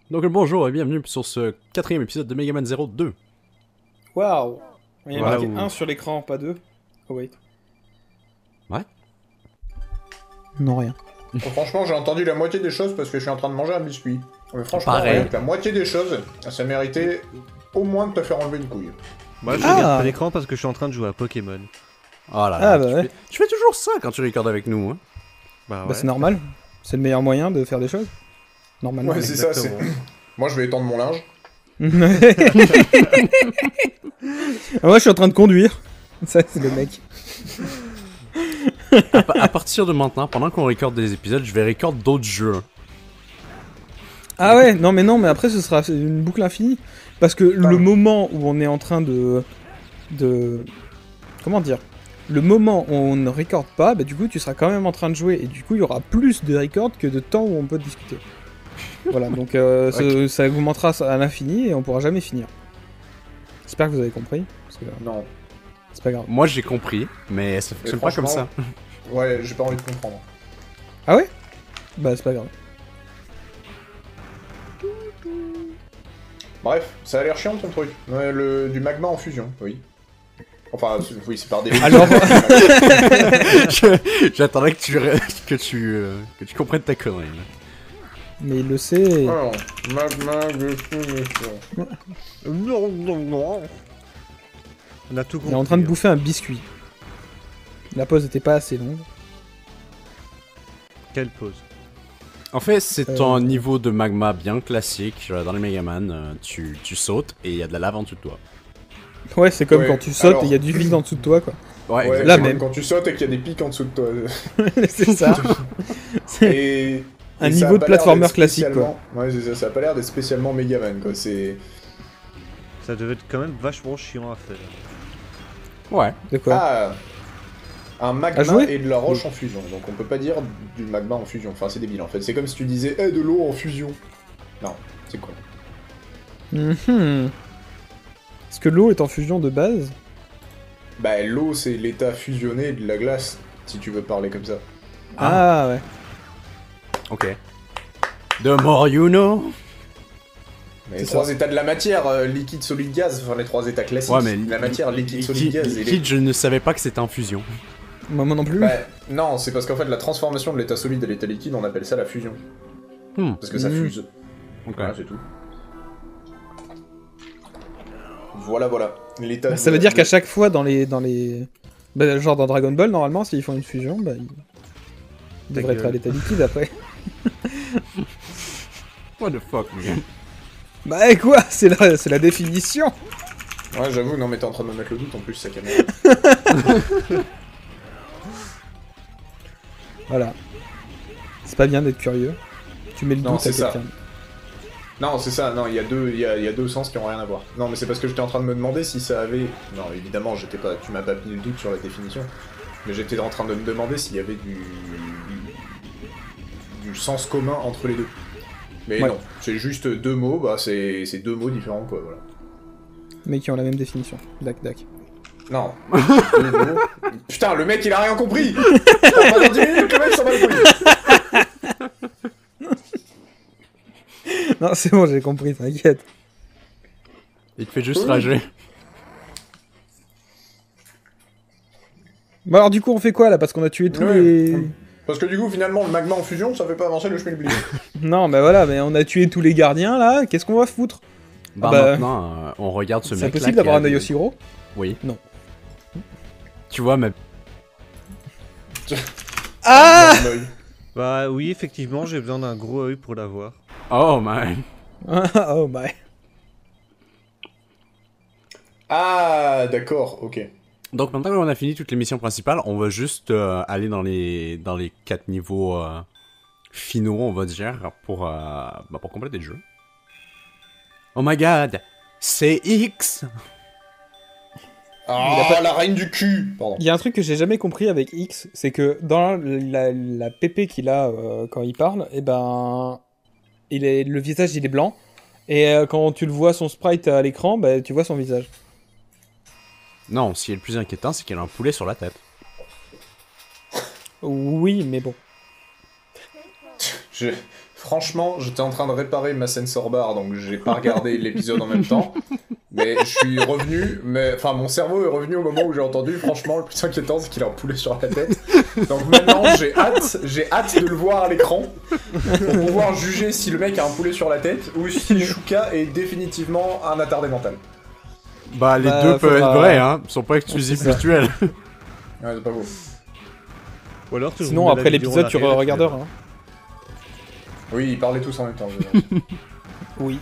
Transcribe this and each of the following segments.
Donc bonjour et bienvenue sur ce quatrième épisode de Mega Man Zero 2. Waouh! Il y a Voilà, marqué ou- 1 sur l'écran, pas 2. Oh wait. Ouais. Non, rien. Franchement, j'ai entendu la moitié des choses parce que je suis en train de manger un biscuit. Mais franchement, Pareil. avec la moitié des choses, ça méritait au moins de te faire enlever une couille. Moi je Ah. regarde pas l'écran parce que je suis en train de jouer à Pokémon. Oh là là, Ah, bah tu, ouais. tu fais toujours ça quand tu recordes avec nous. Hein. Bah Bah, ouais. c'est normal. C'est le meilleur moyen de faire des choses. Normalement. Ouais, c'est ça, c'est... Exactement. Moi, je vais étendre mon linge. Ah, moi, je suis en train de conduire. Ça, c'est le mec. À partir de maintenant, pendant qu'on recorde des épisodes, je vais record d'autres jeux. Ah ouais, non, mais après, ce sera une boucle infinie. Parce que le moment où on est en train de... Comment dire? Le moment où on ne recorde pas, bah du coup, tu seras quand même en train de jouer. Et du coup, il y aura plus de record que de temps où on peut discuter. Voilà, donc ça augmentera à l'infini et on pourra jamais finir. J'espère que vous avez compris. Parce que Non. c'est pas grave. Moi j'ai compris, mais ça fonctionne pas comme ça. Ouais, j'ai pas envie de comprendre. Ah ouais? Bah, c'est pas grave. Bref, ça a l'air chiant ton truc. Ouais, du magma en fusion, oui. Enfin, oui, c'est par définition. Alors, J'attendais que tu comprennes ta connerie. là. mais il le sait. Alors, magma de fusion. Non, non, non. On a tout Il compris. est en train de hein. bouffer un biscuit. La pause était pas assez longue. Quelle pause. En fait, c'est un niveau de magma bien classique. Dans les Mega Man, tu sautes et il y a de la lave en dessous de toi. Ouais, c'est comme Ouais, quand tu sautes alors- et il y a du vide en dessous de toi, quoi. Ouais, Ouais, Là c'est même. comme quand tu sautes et qu'il y a des pics en dessous de toi. C'est ça. C'est Et... un et ça niveau a de pas l'air platformer d'être classique, quoi. spécialement- Ouais, c'est ça, ça a pas l'air d'être spécialement Megaman, quoi. C'est... Ça devait être quand même vachement chiant à faire. Ouais. De quoi? Ah, un À magma jouer et de la roche en fusion. Donc on peut pas dire du magma en fusion. Enfin, c'est débile en fait. C'est comme si tu disais de l'eau en fusion. Non, c'est con. Mhm. Est-ce que l'eau est en fusion de base? Bah, l'eau, c'est l'état fusionné de la glace, si tu veux parler comme ça. Ah, ouais. Ok. The more you know. Mais C'est les trois ça. états de la matière, liquide, solide, gaz, enfin les trois états classiques. Ouais, mais la matière, liquide, solide, gaz. et les- Liquide, je ne savais pas que c'était en fusion. Moi non plus. Bah, non, c'est parce qu'en fait, la transformation de l'état solide à l'état liquide, on appelle ça la fusion. Parce que ça Mhm. fuse. Ok. Voilà, c'est tout. Voilà, voilà. L'état Bah, de- ça veut dire de- qu'à chaque fois dans les... Bah, genre dans Dragon Ball, normalement, s'ils font une fusion, bah ils devraient être à gueule. l'état liquide après. What the fuck, man. Bah quoi? C'est la définition. Ouais, j'avoue, non, mais t'es en train de me mettre le doute en plus, sa caméra. Voilà. C'est pas bien d'être curieux. Tu mets le Non, doute à c'est ça. quelqu'un. Non, c'est ça, non, il y a deux sens qui ont rien à voir. Non, mais c'est parce que j'étais en train de me demander si ça avait... Non, évidemment, tu m'as pas mis le doute sur la définition, mais j'étais en train de me demander s'il y avait du sens commun entre les deux. Mais Ouais. non, c'est juste deux mots, bah c'est deux mots différents, quoi, voilà. Mais qui ont la même définition. Dac. Non, deux mots... Putain, le mec, il a rien compris. Pendant 10 minutes, le mec s'en bat les couilles. Non, c'est bon, j'ai compris, t'inquiète. Il te fait juste Oui. rager. Bon alors du coup, on fait quoi là? Parce qu'on a tué tous Ouais. les... Parce que du coup, finalement, le magma en fusion, ça fait pas avancer le schmilblick. Non, mais voilà, mais on a tué tous les gardiens là, qu'est-ce qu'on va foutre? Bah, bah, maintenant, on regarde ce mec. C'est impossible d'avoir un œil aussi gros? Oui. Non. Tu vois, mais Ah! Mon œil. Bah oui, effectivement, j'ai besoin d'un gros œil pour l'avoir. oh man. Oh my. Ah, d'accord, ok. Donc maintenant qu'on a fini toutes les missions principales, on va juste aller dans les 4 niveaux finaux, on va dire, pour compléter le jeu. Oh my god, c'est X. Ah, la reine du cul. Pardon. Il y a un truc que j'ai jamais compris avec X, c'est que dans la pépé qu'il a quand il parle, et ben, le visage il est blanc, et quand tu le vois son sprite à l'écran, bah tu vois son visage. Non, ce qui est le plus inquiétant, c'est qu'il a un poulet sur la tête. Oui, mais bon. Je... Franchement, j'étais en train de réparer ma sensor bar, donc j'ai pas regardé l'épisode en même temps. Mais je suis revenu, enfin mon cerveau est revenu au moment où j'ai entendu. Franchement, le plus inquiétant, c'est qu'il a un poulet sur la tête. Donc maintenant, j'ai hâte de le voir à l'écran pour pouvoir juger si le mec a un poulet sur la tête ou si Shuka est définitivement un attardé mental. Bah, les deux peuvent être vrais, hein. Ils sont pas exclusifs mutuels. Ouais, c'est pas beau. Ou alors, tu Sinon, après l'épisode, tu regarderas. Hein. Oui, ils parlaient tous en même temps. Je veux dire. Oui.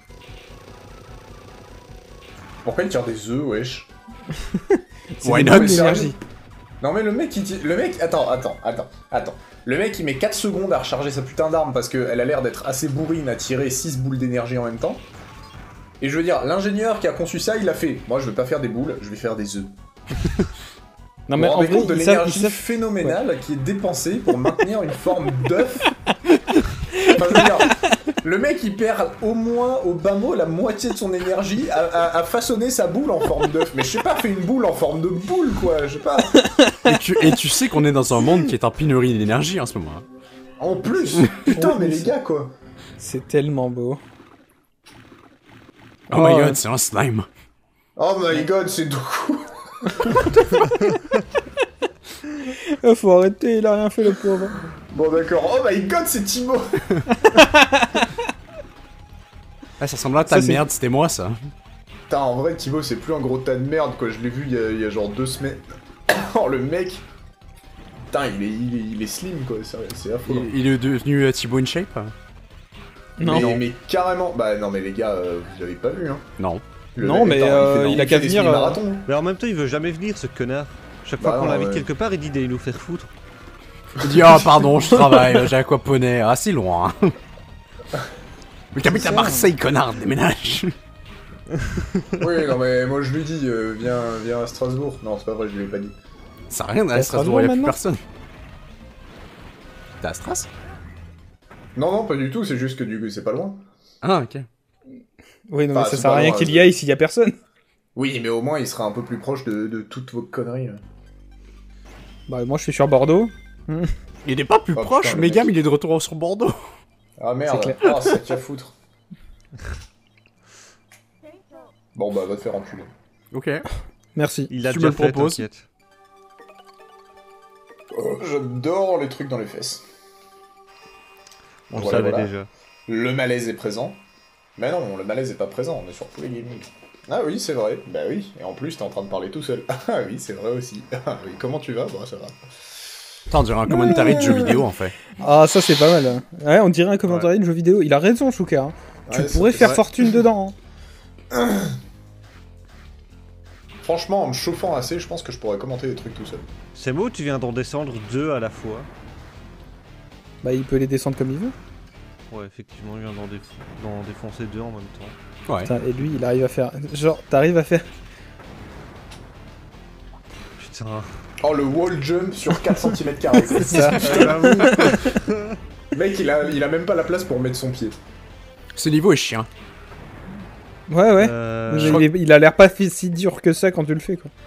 Pourquoi il tire des œufs, wesh? Why des not? boules d'énergie. Énergie. Non mais le mec, Attends. Le mec, il met 4 secondes à recharger sa putain d'arme parce qu'elle a l'air d'être assez bourrine à tirer 6 boules d'énergie en même temps. Et je veux dire, l'ingénieur qui a conçu ça, il a fait « Moi, je veux pas faire des boules, je vais faire des œufs. » Non mais Vous en vous rendez vrai, compte de ils savent- l'énergie phénoménale qui est dépensée pour maintenir une forme d'œuf. Enfin, je veux dire, le mec, il perd au moins, au bas mot, la moitié de son énergie à façonner sa boule en forme d'œuf. Mais je sais pas, fais une boule en forme de boule, quoi, je sais pas. Et tu sais qu'on est dans un monde qui est en pénurie d'énergie en ce moment. En plus, putain, mais les gars, quoi. C'est tellement beau. Oh my god, c'est un slime. Oh my god, c'est Doku. Faut arrêter, il a rien fait le pauvre. Bon, d'accord. Oh my god, c'est Timo. Ah, ça ressemble à ta Ça, c'est- merde, c'était moi ça. Putain, en vrai, Timo, c'est plus un gros tas de merde, quoi. Je l'ai vu il y a genre 2 semaines. Oh, le mec. Putain, il est slim, quoi. C'est affolant. Il est devenu Thibaut in shape. Non. Mais carrément. Bah, non, mais les gars, vous l'avez pas vu, hein. Non. Non, mais, il a qu'à venir, marathon. Mais en même temps, il veut jamais venir, ce connard. Chaque fois Bah qu'on non, l'invite ouais. quelque part, il dit d'aller nous faire foutre. Il dit ah pardon, je travaille, j'ai aquaponé, ah c'est loin. Mais t'habites à Marseille, connard, déménage. Oui, non, mais moi je lui dis, viens à Strasbourg. Non, c'est pas vrai, je lui ai pas dit. Ça n'a rien T'es à à Strasbourg, y'a plus maintenant personne. T'es à Stras? Non, pas du tout, c'est juste que du coup, c'est pas loin. Ah ok. Oui, non, mais Enfin, ça c'est sert à pas rien loin, qu'il y aille s'il y a personne. Oui, mais au moins, il sera un peu plus proche de toutes vos conneries. Bah, moi je suis sur Bordeaux. Il n'est pas plus Oh, proche, putain, le Megam mec. il est de retour sur Bordeaux. Ah merde, C'est oh, ça t'a foutre. Bon, bah, va te faire enculer. Ok. Merci. Il a Tu déjà me le fait, proposes. t'inquiète. J'adore les trucs dans les fesses. On le Voilà, savait voilà. déjà. Le malaise est présent. Mais non, le malaise est pas présent, on est sur Poulet Gaming. Ah oui, c'est vrai. Bah oui, et en plus, t'es en train de parler tout seul. Ah oui, c'est vrai aussi. Ah oui, comment tu vas? Bon, ça va. Attends, on dirait un commentary de jeu vidéo en fait. Ah, ça c'est pas mal. Hein. Ouais, on dirait un commentaire de jeu vidéo. Il a raison, Shuka. Hein. Tu Ouais, pourrais c'est faire vrai. fortune dedans. Hein. Franchement, en me chauffant assez, je pense que je pourrais commenter des trucs tout seul. C'est beau, tu viens d'en descendre 2 à la fois. Bah, il peut les descendre comme il veut. Ouais, effectivement, il vient d'en défoncer 2 en même temps. Ouais. Putain, et lui, il arrive à faire. Genre, t'arrives à faire. Putain. Oh, le wall jump sur 4 cm. C'est ça. Le mec, il a même pas la place pour mettre son pied. Ce niveau est chiant. Ouais, ouais. Euh, Mais il a l'air pas si dur que ça quand tu le fais, quoi.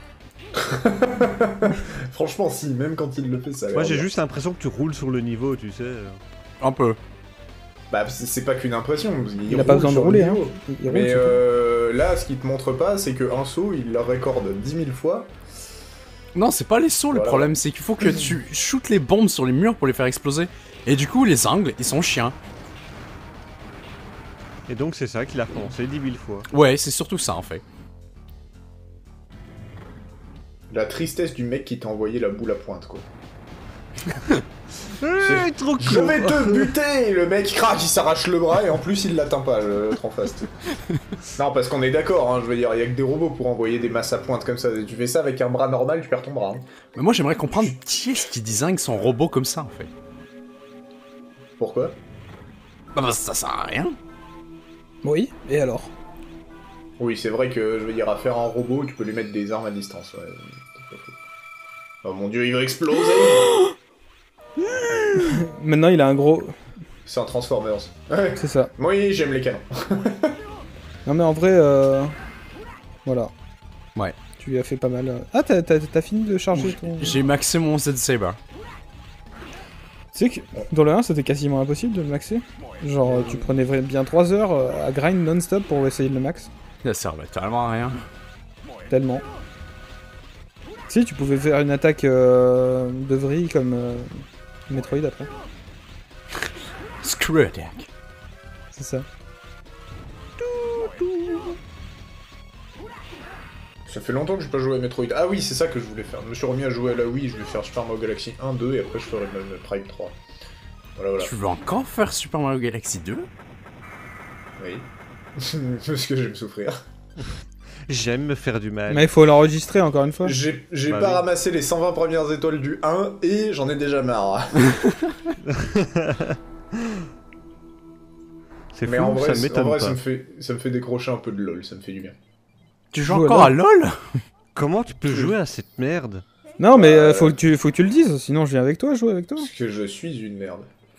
Franchement, si, même quand il le fait, ça a l'air Moi, j'ai bien. juste l'impression que tu roules sur le niveau, tu sais. Un peu. Bah, c'est pas qu'une impression. Il a pas besoin de sur le rouler, hein. niveau. Il roule Mais sur tout. là, ce qu'il te montre pas, c'est qu'un saut, il le récorde 10 000 fois. Non, c'est pas les sauts le Voilà. problème, c'est qu'il faut que tu shootes les bombes sur les murs pour les faire exploser. Et du coup, les angles, ils sont chiants. Et donc, c'est ça qu'il a recommencé 10 000 fois. Ouais, c'est surtout ça en fait. La tristesse du mec qui t'a envoyé la boule à pointe, quoi. Trop Je vais te buter! Le mec craque, il s'arrache le bras et en plus il l'atteint pas, l'autre en face. Non, parce qu'on est d'accord, hein, je veux dire, il y a que des robots pour envoyer des masses à pointe comme ça. Tu fais ça avec un bras normal, tu perds ton bras. Hein. Mais moi j'aimerais comprendre qui est-ce qui design son robot comme ça en fait. Pourquoi? Bah ça sert à rien. Oui, et alors? Oui, c'est vrai que, je veux dire, à faire un robot, tu peux lui mettre des armes à distance, ouais. C'est pas faux. Oh mon dieu, il va exploser! Maintenant, il a un gros. C'est un Transformers. Ouais. C'est ça. Oui, j'aime les canons. Non, mais en vrai, voilà. Ouais. Tu lui as fait pas mal. Ah, t'as fini de charger ton. J'ai maxé mon Z Saber. Tu sais que dans le 1, c'était quasiment impossible de le maxer. Genre, tu prenais bien 3 heures à grind non-stop pour essayer de le max. Ça servait tellement à rien. Tellement. Si, tu pouvais faire une attaque de vrille comme Metroid après. Screw attack. C'est ça. Ça fait longtemps que j'ai pas joué à Metroid. Ah oui, c'est ça que je voulais faire. Je me suis remis à jouer à la Wii, je vais faire Super Mario Galaxy 1, 2 et après je ferai le Prime 3. Voilà. Tu veux encore faire Super Mario Galaxy 2? Oui. Parce que j'aime souffrir. J'aime me faire du mal. Mais il faut l'enregistrer encore une fois. J'ai Bah pas oui. ramassé les 120 premières étoiles du 1 et j'en ai déjà marre. C'est Mais fou, en vrai, ça m'étonne pas. ça me fait décrocher un peu de LoL, ça me fait du bien. Tu joues Joue à encore à LoL? Comment tu peux jouer à cette merde? Non, mais faut que tu le dises, sinon je viens avec toi, jouer avec toi. Parce que je suis une merde.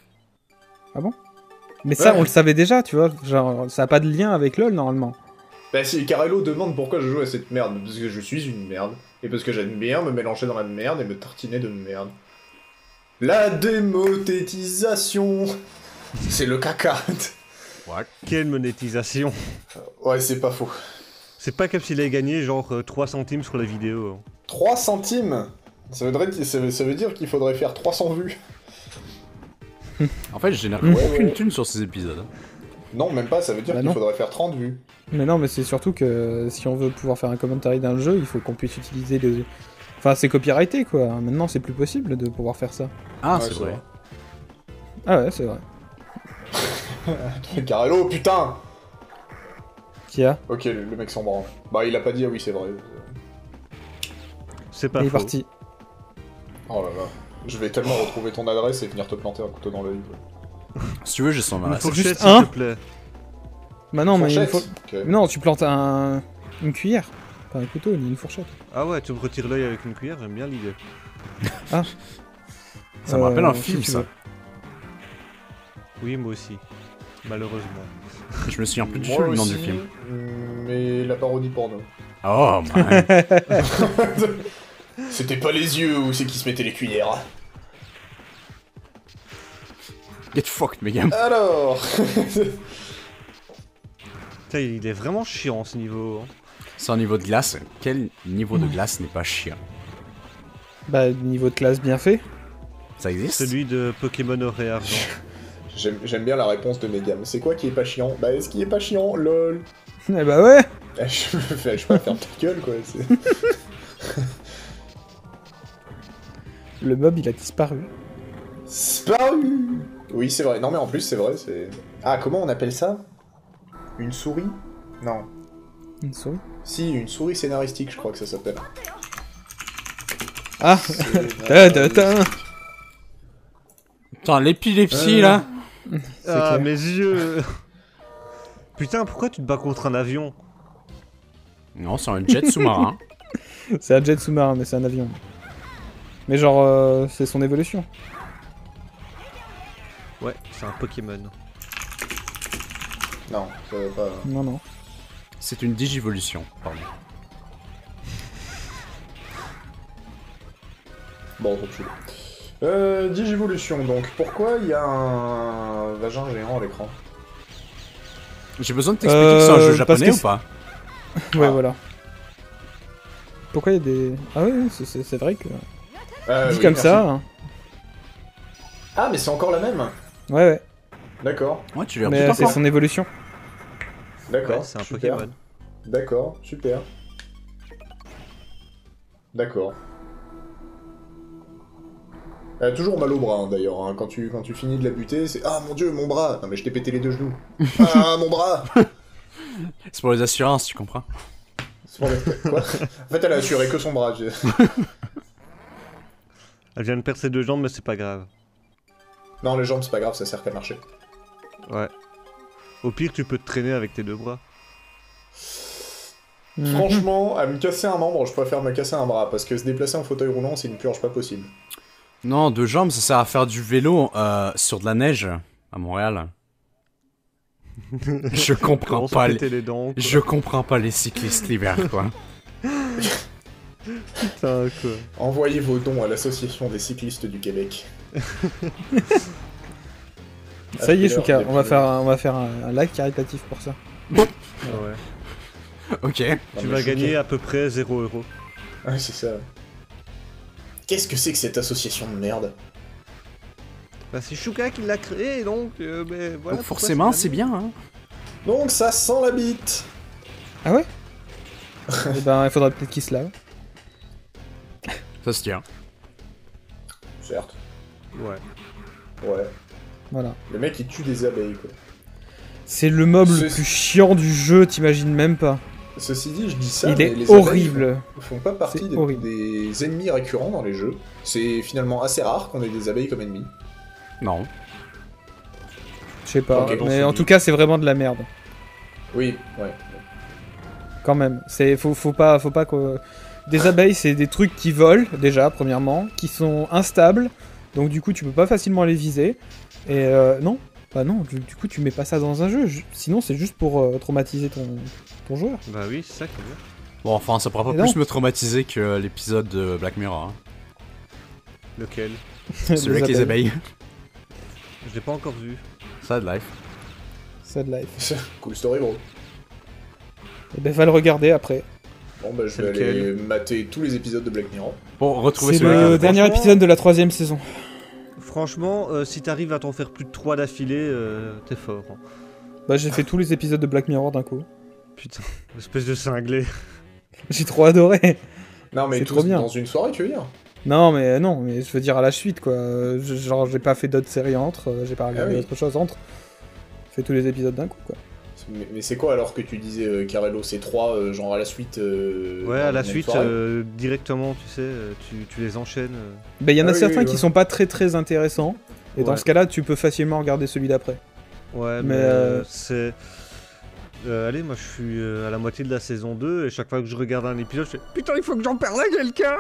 Mais ça, Ouais. on le savait déjà, tu vois. Genre, ça a pas de lien avec LoL normalement. Bah si, Carello demande pourquoi je joue à cette merde, parce que je suis une merde. Et parce que j'aime bien me mélanger dans la merde et me tartiner de merde. La démonétisation. C'est le caca. Quelle monétisation. Ouais, c'est pas faux. C'est pas comme s'il avait gagné genre 3 centimes sur la vidéo. 3 centimes ça veut dire qu'il faudrait faire 300 vues. En fait, je génère Ouais, aucune ouais. thune sur ces épisodes. Non, même pas, ça veut dire Bah qu'il non. faudrait faire 30 vues. Mais non, mais c'est surtout que si on veut pouvoir faire un commentary d'un jeu, il faut qu'on puisse utiliser les. Enfin, c'est copyrighté quoi. Maintenant, c'est plus possible de pouvoir faire ça. Ah, Ouais, c'est vrai. Ah ouais, c'est vrai. Carello, putain. Qui a Ok, le mec s'en branle. Bah, il a pas dit, ah oui, c'est vrai. C'est pas Il est faux. parti. Oh là là. Je vais tellement retrouver ton adresse et venir te planter un couteau dans l'œil. Si tu veux, j'ai son Une adresse. fourchette, juste s'il un te plaît. Bah non, mais il Fourchette. faut. Ok. Mais non, tu plantes une cuillère. Pas un couteau, ni une fourchette. Ah ouais, tu me retires l'œil avec une cuillère, j'aime bien l'idée. Ça me rappelle un si film, tu ça. veux. Oui, moi aussi. Malheureusement. Je me souviens plus du Moi tout le nom aussi, du film. Mais la parodie porno. Oh, man. C'était pas les yeux où c'est qui se mettaient les cuillères. Get fucked, mes gars. Alors. Putain, il est vraiment chiant ce niveau. Hein. C'est un niveau de glace. Quel niveau de glace n'est pas chiant? Bah, niveau de classe bien fait. Ça existe? Celui de Pokémon Or et Argent. J'aime bien la réponse de Megam. C'est quoi qui est pas chiant? Bah, ce qui est pas chiant, lol. Eh bah ouais. Je peux pas faire ta gueule, quoi. Le mob, il a disparu. Sparu. Oui, c'est vrai. Non, mais en plus, c'est vrai, c'est... Ah, comment on appelle ça? Une souris? Non. Une souris. Si, une souris scénaristique, je crois que ça s'appelle. Ah. Ta-ta-ta. Putain, l'épilepsie, là. C'est Ah, clair. mes yeux. Putain, pourquoi tu te bats contre un avion? Non, c'est un jet sous-marin. C'est un jet sous-marin, mais c'est un avion. Mais genre, c'est son évolution. Ouais, c'est un Pokémon. Non, ça va pas... Non, non. C'est une digivolution, pardon. Bon, trop chelou. Digivolution, donc. Pourquoi il y a un vagin géant à l'écran? J'ai besoin de t'expliquer que c'est un jeu parce japonais que ou pas? Ouais, Ah. voilà. Pourquoi il y a des... Ah ouais, c'est vrai que... Dit Oui, comme merci. ça... hein. Ah, mais c'est encore la même. Ouais, ouais. D'accord, Ouais, tu l'as Mais tout c'est encore. son évolution. d'accord. Ouais, c'est un super. Pokémon. D'accord, super. D'accord. Elle a toujours mal au bras, hein, d'ailleurs. Hein. Quand tu finis de la buter, c'est... Ah, mon dieu, mon bras. Non, mais je t'ai pété les deux genoux. Ah, mon bras. C'est pour les assurances, tu comprends? C'est pour les- Quoi? En fait, elle a assuré que son bras. Elle vient de perdre ses deux jambes, mais c'est pas grave. Non, les jambes, c'est pas grave, ça sert qu'à marcher. Ouais. Au pire, tu peux te traîner avec tes deux bras. Mhm. Franchement, à me casser un membre, je préfère me casser un bras, parce que se déplacer en fauteuil roulant, c'est une purge pas possible. Non, deux jambes, ça sert à faire du vélo sur de la neige à Montréal. Je comprends Comment se pas péter les dents, quoi. Je comprends pas les cyclistes l'hiver, quoi. Putain, quoi. Envoyez vos dons à l'Association des cyclistes du Québec. Ça y est, Ah, Chouka, il y a on va plus faire un live caritatif pour ça. Ouais. Ok. Non, Tu mais vas je- gagner à peu près 0 €. Ouais, c'est ça. Qu'est-ce que c'est que cette association de merde? Bah, c'est Chouka qui l'a créé, donc voilà. Donc pourquoi forcément, c'est c'est bien, hein. Donc ça sent la bite. Ah ouais? Eh ben, il faudra peut-être qu'il se lave. Ça se tient. Certes. Ouais. Ouais. Voilà. Le mec il tue des abeilles quoi. C'est le mob le C'est- plus chiant du jeu, t'imagines même pas. Ceci dit, je dis ça, Il mais est les horrible. abeilles font pas partie C'est des, horrible. des ennemis récurrents dans les jeux. C'est finalement assez rare qu'on ait des abeilles comme ennemis. Non. Je sais pas, Ok, bon, mais c'est en dit. tout cas, c'est vraiment de la merde. Oui, ouais. Quand même. Faut pas que... Des abeilles, c'est des trucs qui volent, déjà, premièrement, qui sont instables, donc du coup, tu peux pas facilement les viser. Et non, bah non, du coup, tu mets pas ça dans un jeu. Sinon, c'est juste pour traumatiser ton joueur. Bah oui, c'est ça qui est bien. Bon, enfin, ça pourra pas Et plus non. me traumatiser que l'épisode de Black Mirror. Hein. Lequel? Celui avec les abeilles. Je l'ai pas encore vu. Ça de life. C'est de life. Cool story, bro. Et ben, va le regarder après. Bon, bah, je C'est vais aller lequel mater tous les épisodes de Black Mirror. Pour retrouver C'est celui le avec dernier franchement- épisode de la 3ème saison. Franchement, si t'arrives à t'en faire plus de 3 d'affilée, t'es fort. Hein. Bah, j'ai fait tous les épisodes de Black Mirror d'un coup. Putain, espèce de cinglé. J'ai trop adoré. Non, mais C'est tous trop bien. dans une soirée, tu veux dire? Non, mais je veux dire à la suite, quoi. Genre, j'ai pas fait d'autres séries entre, j'ai pas regardé oui. autre chose entre. J'ai fait tous les épisodes d'un coup, quoi. Mais c'est quoi alors que tu disais Carello? C'est 3, genre à la suite Ouais, à la suite, directement, tu sais, tu les enchaînes. Bah, il y en a Ah oui, certains oui, qui ouais. sont pas très très intéressants. Et dans Ouais. ce cas-là, tu peux facilement regarder celui d'après. Ouais, Mais, mais c'est... allez, moi je suis à la moitié de la saison 2 et chaque fois que je regarde un épisode, je fais putain, il faut que j'en parle à quelqu'un.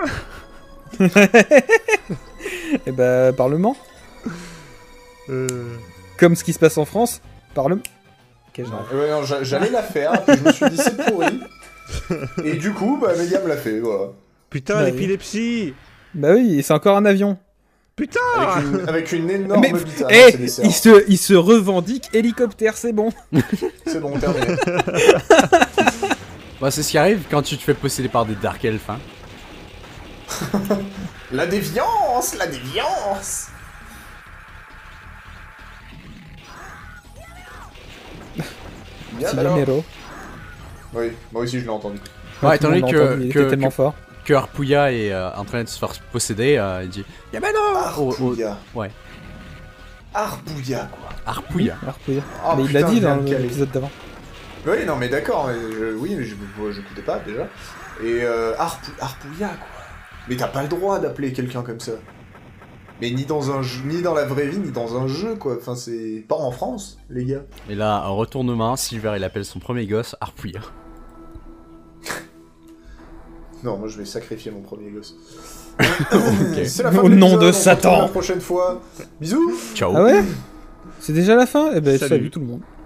Et bah, Parlement. Euh, Comme ce qui se passe en France, Parlement. Ok, j'arrête. Ouais, non, j'allais la faire, puis je me suis dit c'est pourri. Et du coup, bah, Media me l'a fait, voilà. Putain, Bah oui. l'épilepsie. Bah oui, c'est encore un avion. Putain. Avec une énorme Mais, bite. Ah non, eh, c'est des cerfs. il se revendique hélicoptère, c'est bon. C'est bon, terminé. Bah, c'est ce qui arrive quand tu te fais posséder par des Dark Elves, hein. La déviance, la déviance. Bien C'est alors. Nero. Oui, moi aussi je l'ai entendu. Ouais, Tout le étant donné monde l'a entendu, il était tellement fort. que Harpouilla est en train de se faire posséder, il dit Y'a ben non Arbouilla. Ouais. Arbouilla, quoi. Harpouilla. Harpouilla. Ah, Mais il l'a putain, dit bien dans calé. l'épisode d'avant. Oui, non, mais d'accord, oui, mais je écoutais pas déjà. Et Harpouilla, quoi. Mais t'as pas le droit d'appeler quelqu'un comme ça. Mais ni dans un jeu, ni dans la vraie vie, ni dans un jeu, quoi. Enfin, c'est pas en France, les gars. Et là, un retournement, Silver il appelle son premier gosse Harpouilla. Non, moi je vais sacrifier mon premier gosse. Ok. C'est la fin Au de nom l'épisode, de on se retrouve Satan. la prochaine fois. Bisous. Ciao. Ah ouais? C'est déjà la fin? Eh ben, Salut. salut tout le monde.